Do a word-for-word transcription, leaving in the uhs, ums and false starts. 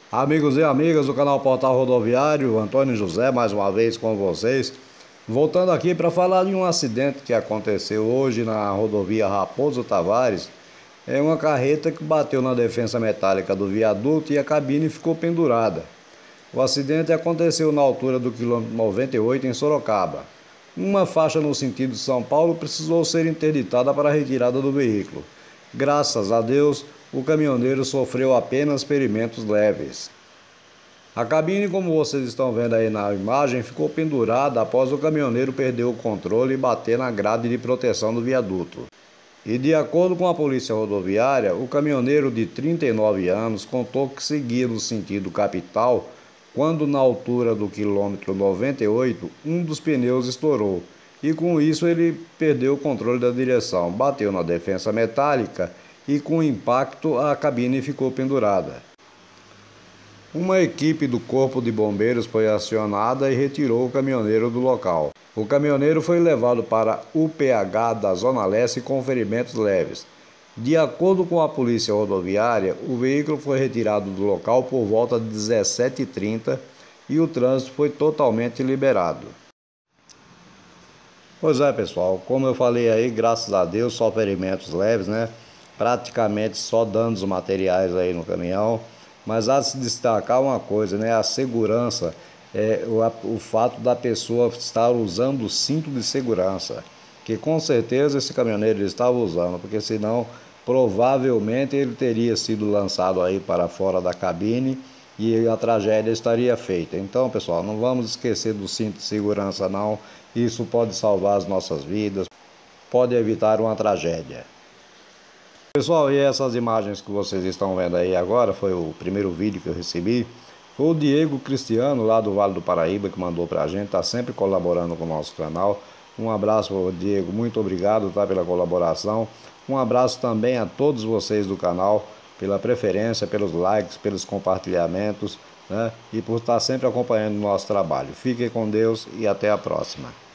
Amigos e amigas do canal Portal Rodoviário, Antônio José mais uma vez com vocês. Voltando aqui para falar de um acidente que aconteceu hoje na rodovia Raposo Tavares. É uma carreta que bateu na defensa metálica do viaduto e a cabine ficou pendurada. O acidente aconteceu na altura do quilômetro noventa e oito em Sorocaba. Uma faixa no sentido de São Paulo precisou ser interditada para a retirada do veículo. Graças a Deus, o caminhoneiro sofreu apenas ferimentos leves. A cabine, como vocês estão vendo aí na imagem, ficou pendurada após o caminhoneiro perder o controle e bater na grade de proteção do viaduto. E de acordo com a polícia rodoviária, o caminhoneiro de trinta e nove anos contou que seguia no sentido capital quando, na altura do quilômetro noventa e oito, um dos pneus estourou. E com isso ele perdeu o controle da direção, bateu na defensa metálica e com o impacto a cabine ficou pendurada. Uma equipe do Corpo de Bombeiros foi acionada e retirou o caminhoneiro do local. O caminhoneiro foi levado para U P H da Zona Leste com ferimentos leves. De acordo com a polícia rodoviária, o veículo foi retirado do local por volta de dezessete e trinta e o trânsito foi totalmente liberado. Pois é, pessoal, como eu falei aí, graças a Deus, só ferimentos leves, né? Praticamente só danos materiais aí no caminhão. Mas há de se destacar uma coisa, né? A segurança, é, o, o fato da pessoa estar usando o cinto de segurança. Que com certeza esse caminhoneiro estava usando, porque senão provavelmente ele teria sido lançado aí para fora da cabine e a tragédia estaria feita. Então, pessoal, não vamos esquecer do cinto de segurança não. Isso pode salvar as nossas vidas, pode evitar uma tragédia. Pessoal, e essas imagens que vocês estão vendo aí agora, foi o primeiro vídeo que eu recebi. Foi o Diego Cristiano, lá do Vale do Paraíba, que mandou pra gente, tá sempre colaborando com o nosso canal. Um abraço, Diego, muito obrigado, tá, pela colaboração. Um abraço também a todos vocês do canal, pela preferência, pelos likes, pelos compartilhamentos, né, e por estar sempre acompanhando o nosso trabalho. Fiquem com Deus e até a próxima.